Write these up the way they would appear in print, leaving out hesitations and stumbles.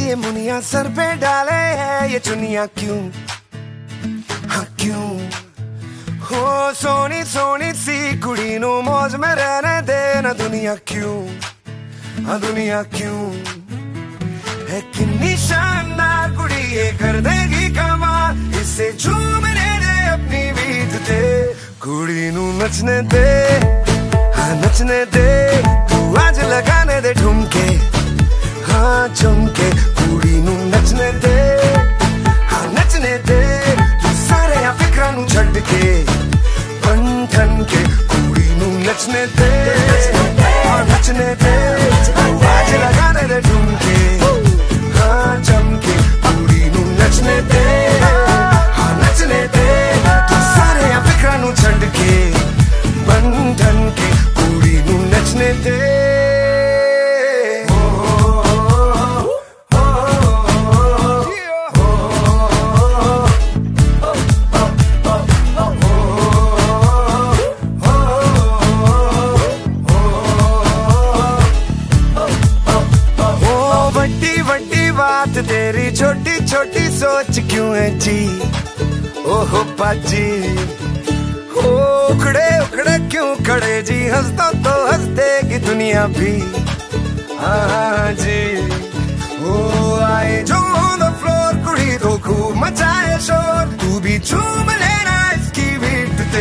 ये मुनिया सर पे डाले है ये चुनिया क्यों, हाँ क्यों। हो सोनी सोनी सी कुड़ी नु मौज में रहने दे ना दुनिया क्यों, हाँ दुनिया क्यों। है कितनी शानदार कुड़ी ये कर देगी कमाल, इसे झूमने दे अपनी बीट ते। कुड़ी नु नचने दे, हाँ नचने दे, तू आज लगाने दे ठुमके, हाँ झुमके। कुड़ी नु नचने दे, हाँ नचने दे, तू सारे आ फिक्रां नु छड्ड के बन ठन के। कुड़ी नु नचने दे, हाँ नचने दे, तू आज लगाने दे ठुमके, हाँ झुमके। कुड़ी नु नचने दे, हाँ नचने दे, तू सारे आ फिक्रां नु छड्ड के बन ठन के। कुड़ी नु नचने दे। बात तेरी छोटी छोटी सोच क्यों है जी, ओहो पाजी। हो उखड़े उखड़े क्यों खड़े जी, हंस तो हंस देगी दुनिया भी, हाँ जी। ओ आए जो ऑन द फ्लोर कुड़ी तो खूब मचाए शोर, तू भी झूम लेना इसकी बीट ते।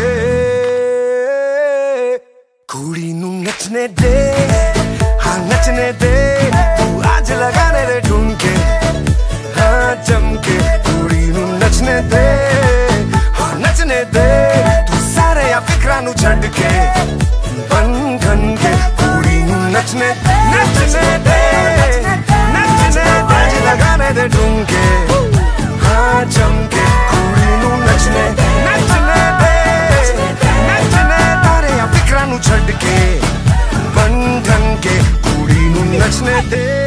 कुड़ी नु नचने दे, हाँ नचने दे, तू आज लगाने दे ठुमके, हाँ जमके। कुड़ी नु नचने दे, हाँ नचने दे, तू सारे आ फिक्रां नु छड्ड के बन ठन के। कुड़ी नु नचने नचने दे, नचने दे, आज लगाने दे ठुमके, हाँ जमके। कुड़ी नु नचने नचने दे, नचने तारे आ फिक्रां नु छड्ड के बन ठन के। कुड़ी नु नचने दे।